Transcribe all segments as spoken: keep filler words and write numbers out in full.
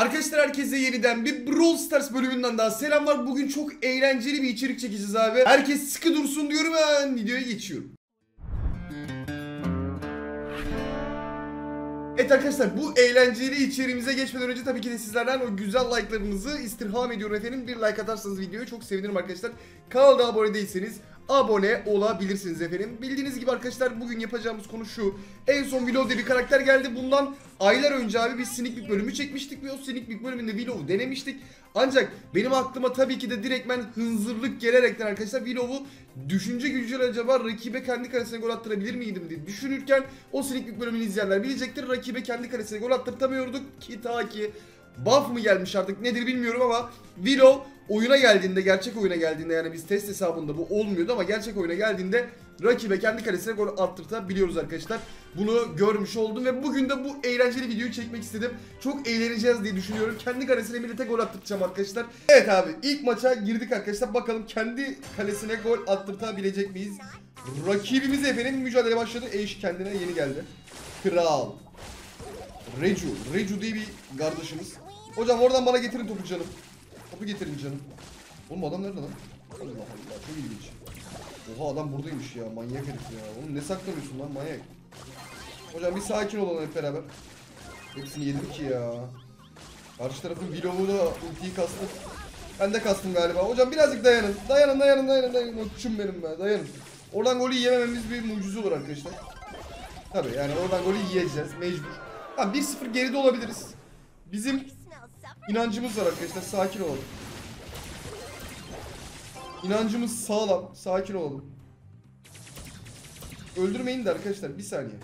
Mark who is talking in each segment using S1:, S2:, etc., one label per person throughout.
S1: Arkadaşlar herkese yeniden bir Brawl Stars bölümünden daha selamlar. Bugün çok eğlenceli bir içerik çekeceğiz abi. Herkes sıkı dursun diyorum, hemen videoya geçiyorum. Evet arkadaşlar, bu eğlenceli içeriğimize geçmeden önce tabii ki de sizlerden o güzel like'larınızı istirham ediyorum efendim. Bir like atarsanız videoya çok sevinirim arkadaşlar. Kanala abone değilseniz abone olabilirsiniz efendim. Bildiğiniz gibi arkadaşlar, bugün yapacağımız konu şu. En son Willow diye bir karakter geldi. Bundan aylar önce abi bir Sneak Peek bölümü çekmiştik ve o Sneak Peek bölümünde Willow'u denemiştik. Ancak benim aklıma tabii ki de direktmen hınzırlık gelerekten arkadaşlar Willow'u düşünce gücüyle acaba rakibe kendi kalesine gol attırabilir miydim diye düşünürken, o Sneak Peek bölümünü izleyenler bilecektir. Rakibe kendi kalesine gol attırtamıyorduk ki ta ki buff mı gelmiş artık nedir bilmiyorum ama Willow oyuna geldiğinde, gerçek oyuna geldiğinde, yani biz test hesabında bu olmuyordu ama gerçek oyuna geldiğinde rakibe kendi kalesine gol attırtabiliyoruz arkadaşlar. Bunu görmüş oldum ve bugün de bu eğlenceli videoyu çekmek istedim. Çok eğleneceğiz diye düşünüyorum. Kendi kalesine millete gol attırtacağım arkadaşlar. Evet abi, ilk maça girdik arkadaşlar. Bakalım kendi kalesine gol attırtabilecek miyiz? Rakibimiz efendim mücadele başladı. Eş kendine yeni geldi. Kral. Reju. Reju diye bir kardeşimiz. Hocam oradan bana getirin topu canım. Topu getirin canım. Oğlum adam nerede lan? Allah Allah, çok ilginç. Oha, adam buradaymış ya, manyak herif ya. Oğlum ne saklanıyorsun lan, manyak. Hocam bir sakin olalım hep beraber. Hepsini yedim ki ya. Karşı tarafın Willow'u da ultiyi kastı. Ben de kastım galiba. Hocam birazcık dayanın. Dayanın dayanın dayanın dayanın. Uçum benim be, dayanın. Oradan golü yemememiz bir mucize olur arkadaşlar. Tabii yani oradan golü yiyeceğiz mecbur. Tamam, bir sıfır geride olabiliriz. Bizim inancımız var arkadaşlar, sakin olalım. İnancımız sağlam, sakin olalım. Öldürmeyin de arkadaşlar, bir saniye.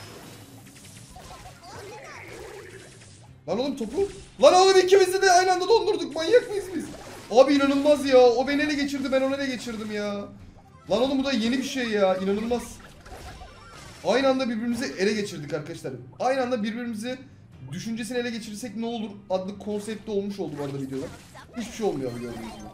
S1: Lan oğlum topu. Lan oğlum ikimizi de aynı anda dondurduk, manyak mıyız biz? Abi inanılmaz ya, o beni ele geçirdi, ben onu ele geçirdim ya. Lan oğlum bu da yeni bir şey ya, inanılmaz. Aynı anda birbirimizi ele geçirdik arkadaşlar. Aynı anda birbirimizi düşüncesini ele geçirirsek ne olur adlı konsepti olmuş oldu bu arada videoda. Hiçbir şey olmuyor abi, gördüğünüz gibi.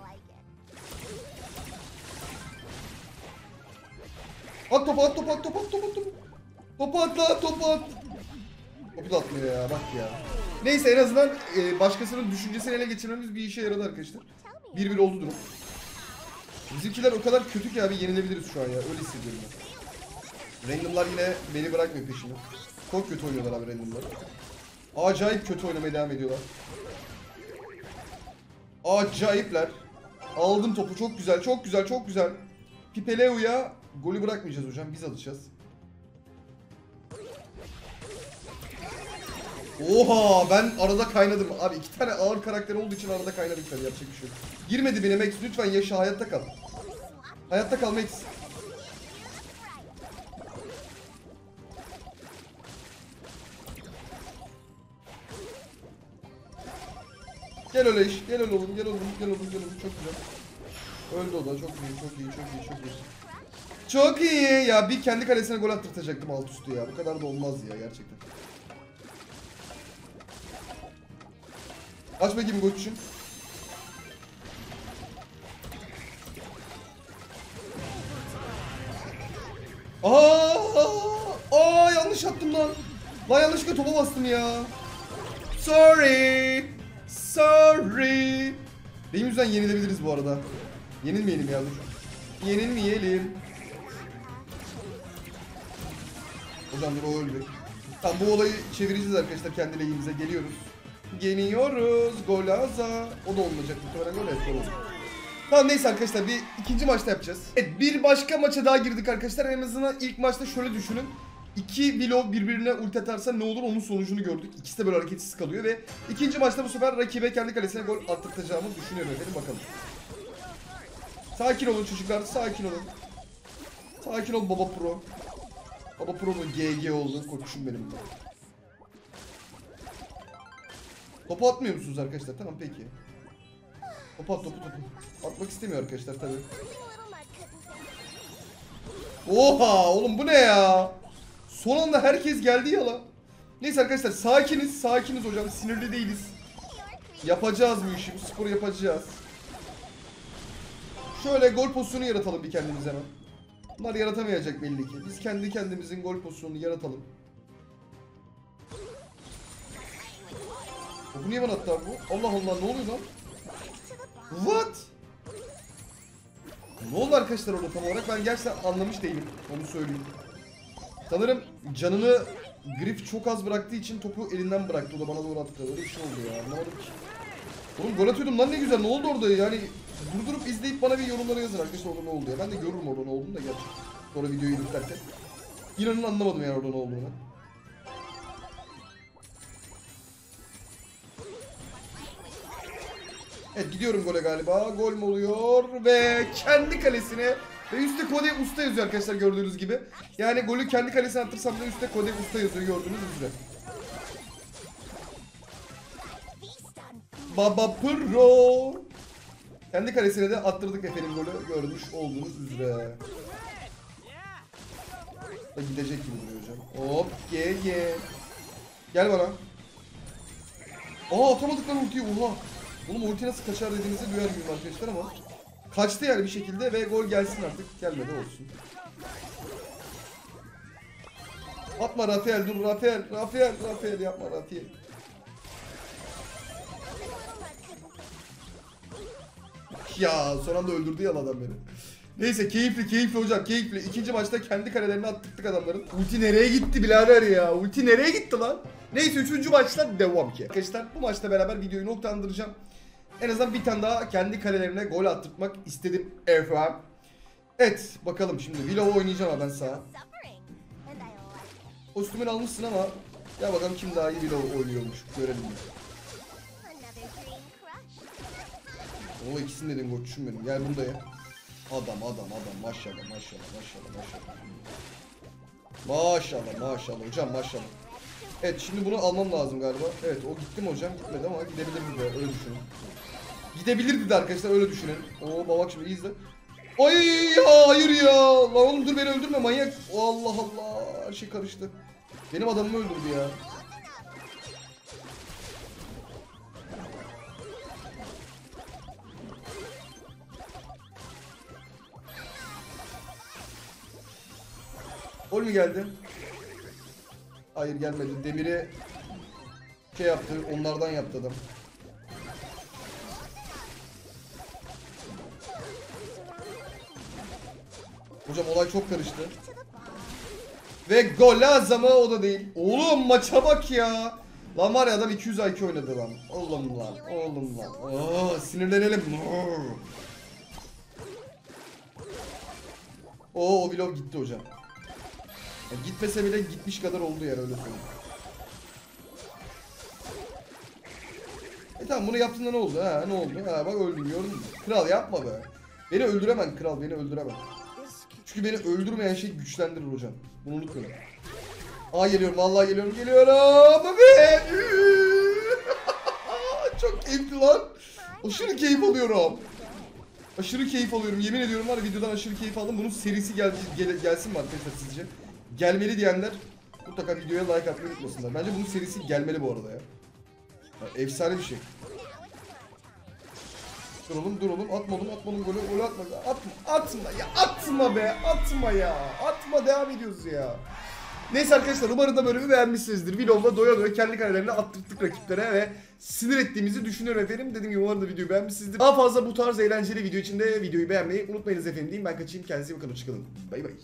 S1: At topu, at topu, at topu, at topu, at topu. Topu at lan, topu at. Topu da atmıyor ya, bak ya. Neyse, en azından e, başkasının düşüncesini ele geçirmemiz bir işe yaradı arkadaşlar. bir bir oldu durum. Bizimkiler o kadar kötü ki abi, yenilebiliriz şu an ya, öyle hissediyorum ben. Random'lar yine beni bırakmıyor peşimi. Çok kötü oynuyorlar abi Random'lar. Acayip kötü oynamaya devam ediyorlar. Acayipler. Aldım topu, çok güzel, çok güzel, çok güzel. Pipeleu'ya golü bırakmayacağız hocam, biz alacağız. Oha, ben arada kaynadım. Abi iki tane ağır karakter olduğu için arada kaynadım tabii, yapacak bir şey yok. Girmedi bile Max, lütfen yaşa, hayatta kal. Hayatta kal Max. Gel öyle iş, gel öyle oğlum, gel oğlum, gel oğlum, gel oğlum, çok güzel. Öldü o da, çok iyi, çok iyi, çok iyi, çok iyi. Çok iyi ya, bir kendi kalesine gol attırtacaktım alt üstü ya, bu kadar da olmaz ya gerçekten. Aç bakayım koçum. Aa, aa yanlış attım lan. Lan yanlışlıkla topa bastım ya. Sorry. Sorry. Benim yüzden yenilebiliriz bu arada. Yenilmeyelim ya, dur. Yenilmeyelim. Hocam dur, o öldü. Tamam, bu olayı çevireceğiz arkadaşlar, kendi lehimize geliyoruz. Geliyoruz. Gol aza. O da olmayacak muhtemelen, gol et. Tamam neyse arkadaşlar, bir ikinci maçta yapacağız. Evet, bir başka maça daha girdik arkadaşlar. En azından ilk maçta şöyle düşünün. İki Willow birbirine ulti atarsa ne olur, onun sonucunu gördük. İkisi de böyle hareketsiz kalıyor ve ikinci maçta bu sefer rakibe kendi kalesine gol attırtacağımı düşünüyorum efendim, bakalım. Sakin olun çocuklar, sakin olun. Sakin ol baba pro. Baba pro mu G G oldu, koçum benim. Topu atmıyor musunuz arkadaşlar? Tamam peki. Topu at, topu topu. Atmak istemiyor arkadaşlar tabi. Oha oğlum, bu ne ya? Son anda herkes geldi ya la. Neyse arkadaşlar, sakiniz, sakiniz hocam, sinirli değiliz. Yapacağız bu işi, bu sporu yapacağız. Şöyle gol pozisyonu yaratalım bir kendimize hemen. Bunlar yaratamayacak belli ki. Biz kendi kendimizin gol pozisyonunu yaratalım. Bu niye bana attı abi bu? Allah Allah, ne oluyor lan? What? Ne oldu arkadaşlar orada tam olarak? Ben gerçekten anlamış değilim. Onu söyleyeyim. Sanırım canını Griff çok az bıraktığı için topu elinden bıraktı. O da bana doğru attı. Öyle bir şey oldu ya. Anlamadım ki. Oğlum gol atıyordum lan, ne güzel. Ne oldu orada yani? Durdurup izleyip bana bir yorumlara yazın arkadaşlar orada ne oldu ya. Ben de görürüm orada ne olduğunu da gerçi. Sonra videoyu editlerken. İnanın anlamadım yani orada ne olduğunu. Evet, gidiyorum gole galiba. Gol mü oluyor? Ve kendi kalesine. Ve üstte Kode Usta yazıyor arkadaşlar gördüğünüz gibi. Yani golü kendi kalesine attırsam da üstte Kode Usta yazıyor gördüğünüz üzere. Baba Pro. Kendi kalesine de attırdık efendim golü, görmüş olduğunuz üzere. Da gidecek gibi duruyor hocam. Hop gel gel. Gel bana. Aa, atamadık lan ultiyi, oha. Oğlum ulti nasıl kaçar dediğinizi duyar gibiyim arkadaşlar ama kaçtı yani bir şekilde ve gol gelsin artık. Gelmedi olsun. Atma Rafael, dur Rafael, Rafael, Rafael yapma Rafael. Ya son anda öldürdü ya adam beni. Neyse, keyifli keyifli hocam, keyifli. İkinci maçta kendi kalelerine attırdık adamların. Ulti nereye gitti birader ya? Ulti nereye gitti lan? Neyse, üçüncü maçta devam ki. Arkadaşlar bu maçta beraber videoyu noktalandıracağım. En azından bir tane daha kendi kalelerine gol attırtmak istedim efendim. Evet bakalım şimdi Willow'u oynayacağım ha ben sağa. Kostümünü almışsın ama ya bakalım kim daha iyi Willow oynuyormuş, görelim. O ikisini dedim koçum benim, gel bunda ya. Adam adam adam, maşallah maşallah maşallah maşallah. Maşallah maşallah hocam, maşallah. Evet, şimdi bunu almam lazım galiba. Evet, o gitti mi hocam? Gitmedi ama gidebilirdi de, öyle düşünün. Gidebilirdi de arkadaşlar, öyle düşünün. Oo bak şimdi izle. Ay ya, hayır ya. Lan oğlum dur, beni öldürme manyak. Allah Allah, her şey karıştı. Benim adamımı öldürdü ya. Gol mü geldi? Hayır gelmedi. Demiri şey yaptı, onlardan yaptı adam. Hocam olay çok karıştı. Ve gol lazımı o da değil. Oğlum maça bak ya. Lan var ya, adam iki yüz I Q oynadı lan. Oğlum lan, oğlum lan. Oo, sinirlenelim. Oo, o vlog gitti hocam. Ya gitmese bile gitmiş kadar oldu yani, öyle söyleyeyim. E tamam, bunu yaptığında ne oldu ha, ne oldu ha, bak öldüm, gördün mü? Kral yapma be. Beni öldüremen kral, beni öldüremem. Çünkü beni öldürmeyen şey güçlendirir hocam. Bunu unutmayın. Aa geliyorum, vallahi geliyorum, geliyorum abi. Çok keyifli lan. Aşırı keyif alıyorum. Aşırı keyif alıyorum, yemin ediyorum var ya, videodan aşırı keyif aldım. Bunun serisi gel, gel gelsin mi arkadaşlar sizce? Gelmeli diyenler mutlaka videoya like atmayı unutmasınlar. Bence bunun serisi gelmeli bu arada ya. Ya efsane bir şey. Dur oğlum, dur oğlum, atma oğlum, atma oğlum, golü, golü atma. Atma, atma ya, atma be, atma ya. Atma, devam ediyoruz ya. Neyse arkadaşlar, umarım da bölümü beğenmişsinizdir. Vlog'la doya doya kendi karelerini attırttık rakiplere ve sinir ettiğimizi düşünüyorum efendim. Dediğim gibi umarım da videoyu beğenmişsinizdir. Daha fazla bu tarz eğlenceli video için de videoyu beğenmeyi unutmayınız efendim diyeyim. Ben kaçayım, kendinize iyi bakın, hoşçakalın. Bay bay.